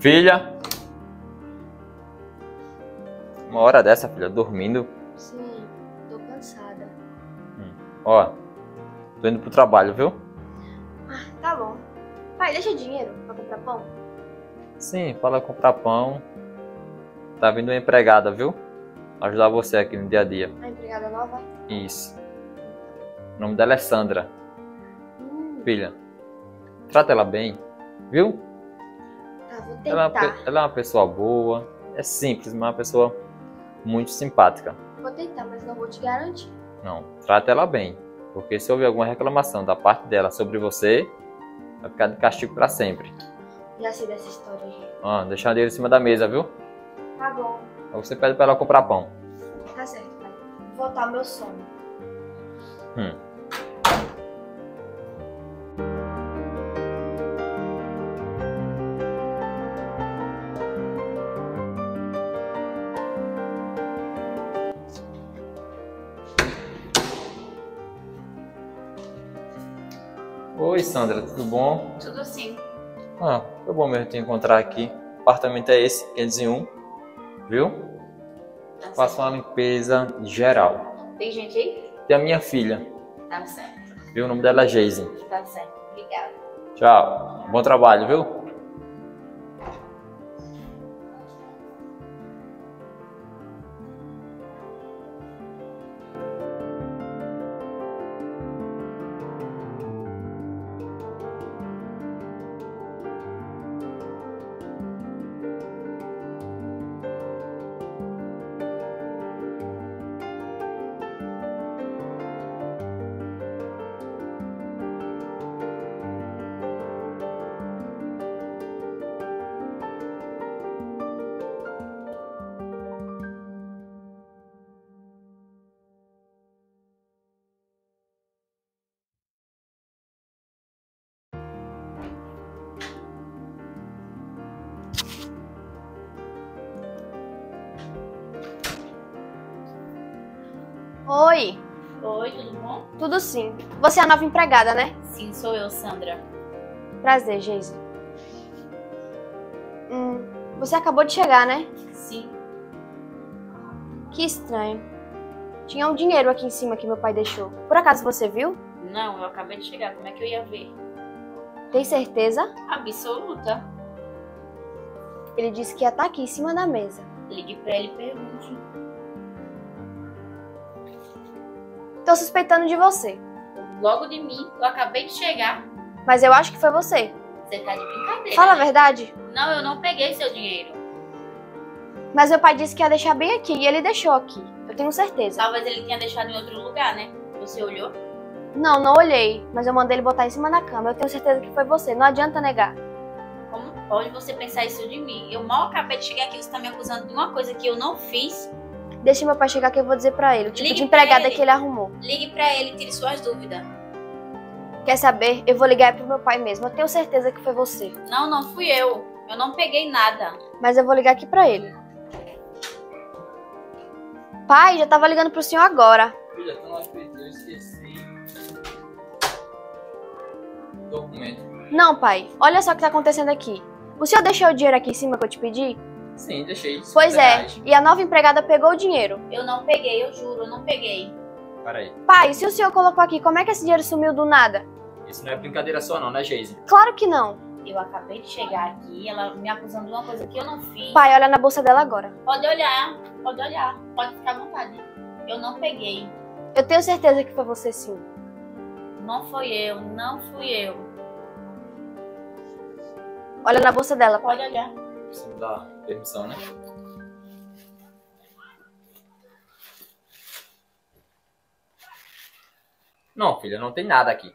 Filha! Uma hora dessa, filha, dormindo. Sim, tô cansada. Ó, tô indo pro trabalho, viu? Ah, tá bom. Pai, deixa dinheiro pra comprar pão. Sim, fala comprar pão. Tá vindo uma empregada, viu? Ajudar você aqui no dia a dia. A empregada nova? Isso. O nome dela é Sandra. Hum, Filha, trata ela bem, viu? tá, vou Ela tentar. ela é uma pessoa boa. É simples, mas é uma pessoa muito simpática. Vou tentar, mas não vou te garantir. Não, trata ela bem. Porque se houver alguma reclamação da parte dela sobre você, vai ficar de castigo pra sempre. Já sei dessa história aí. Ó, deixar o dinheiro em cima da mesa, viu? Tá bom. Aí você pede pra ela comprar pão. Tá certo, pai. Vou voltar ao meu sono. Hum. Oi, Sandra, tudo bom? Tudo sim. Ah, foi bom mesmo te encontrar aqui. O apartamento é esse, 501, viu? Tá Faço uma limpeza geral. certo. Tem gente aí? Tem a minha filha, Tá certo. viu? O nome dela é Geise. Tá certo. Obrigada. Tchau. Bom trabalho, viu? Oi, Oi, tudo bom? tudo sim. Você é a nova empregada, né? Sim, sou eu, Sandra. Prazer, Geise. Você acabou de chegar, né? Sim. Que estranho. Tinha um dinheiro aqui em cima que meu pai deixou. Por acaso você viu? Não, eu acabei de chegar. Como é que eu ia ver? Tem certeza? Absoluta. Ele disse que ia estar aqui em cima da mesa. Ligue pra ele e pergunte. Tô suspeitando de você, Logo de mim, eu acabei de chegar. mas eu acho que foi você. Você tá de brincadeira. Fala a né? verdade. Não, eu não peguei seu dinheiro. Mas meu pai disse que ia deixar bem aqui e ele deixou aqui. Eu tenho certeza. Talvez ele tenha deixado em outro lugar, né? Você olhou? Não, não olhei, mas eu mandei ele botar em cima da cama. Eu tenho certeza que foi você, não adianta negar. Como pode você pensar isso de mim? Eu mal acabei de chegar aqui, você tá me acusando de uma coisa que eu não fiz. Deixa meu pai chegar que eu vou dizer pra ele o tipo Ligue de pra empregada ele. que ele arrumou. Ligue pra ele e tire suas dúvidas. Quer saber? Eu vou ligar pro meu pai mesmo. Eu tenho certeza que foi você. Não, não fui eu. Eu não peguei nada. Mas eu vou ligar aqui pra ele. Pai, já tava ligando pro senhor agora. Filha, tu não acredita, eu esqueci. Documento. Não, pai. Olha só o que tá acontecendo aqui. O senhor deixou o dinheiro aqui em cima que eu te pedi? Sim, deixei. Pois é. R$50. E a nova empregada pegou o dinheiro. Eu não peguei, eu juro, eu não peguei. Peraí. Pai, se o senhor colocou aqui, como é que esse dinheiro sumiu do nada? Isso não é brincadeira sua não, né, Geise? Claro que não. Eu acabei de chegar aqui, ela me acusando de uma coisa que eu não fiz. Pai, olha na bolsa dela agora. Pode olhar, pode ficar à vontade. Eu não peguei. Eu tenho certeza que foi você sim. Não foi eu, não fui eu. Olha na bolsa dela, pai. Pode olhar. Você me dá permissão, né? Não, filha, não tem nada aqui.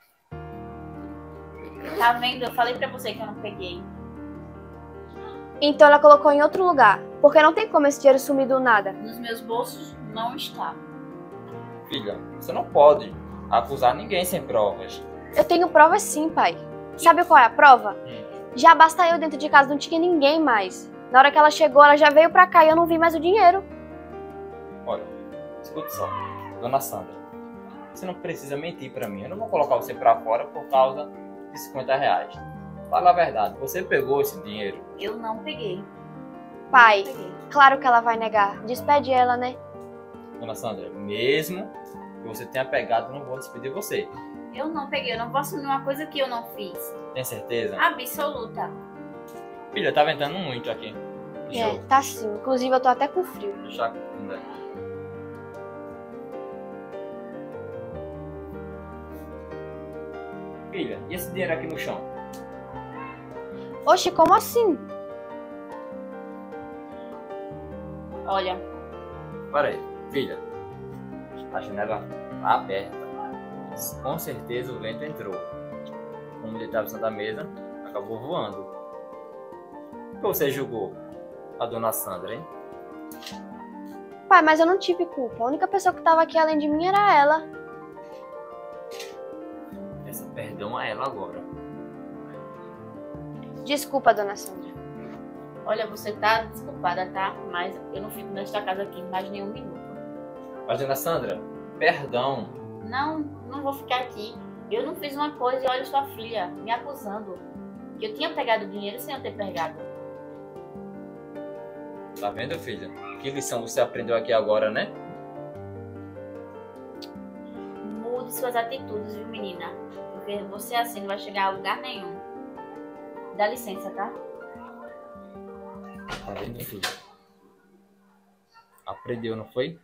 Tá vendo? Eu falei pra você que eu não peguei. Então ela colocou em outro lugar. Porque não tem como esse dinheiro sumir do nada. Nos meus bolsos não está. Filha, você não pode acusar ninguém sem provas. Eu tenho provas sim, pai. Sabe qual é a prova? Já basta eu dentro de casa, não tinha ninguém mais. Na hora que ela chegou, ela já veio pra cá e eu não vi mais o dinheiro. Olha, escute só, dona Sandra. Você não precisa mentir pra mim. Eu não vou colocar você pra fora por causa de R$50. Fala a verdade, você pegou esse dinheiro? Eu não peguei. Pai, Não peguei. claro que ela vai negar. Despede ela, né? Dona Sandra, mesmo que você tenha pegado, eu não vou despedir você. Eu não peguei, eu não vou assumir uma coisa que eu não fiz. Tem certeza? Absoluta. Filha, tá ventando muito aqui. Deixa eu... Tá sim. Inclusive, eu tô até com frio. Deixa eu... Filha, e esse dinheiro aqui no chão? Oxe, como assim? Olha, Para aí, filha. A janela tá aberta. Com certeza o vento entrou. Como ele estava em cima da mesa, acabou voando. Por que você julgou a dona Sandra, hein? Pai, mas eu não tive culpa. A única pessoa que tava aqui além de mim era ela. Peça perdão a ela agora. Desculpa, dona Sandra. olha, você tá desculpada, tá? Mas eu não fico nesta casa aqui mais nenhum minuto. Mas dona Sandra, perdão. Não, não vou ficar aqui. Eu não fiz uma coisa e olha sua filha me acusando que eu tinha pegado dinheiro sem eu ter pegado. Tá vendo, filha? Que lição você aprendeu aqui agora, né? Mude suas atitudes, viu, menina? Porque você assim não vai chegar a lugar nenhum. Dá licença, tá? Tá vendo, filha? Aprendeu, não foi?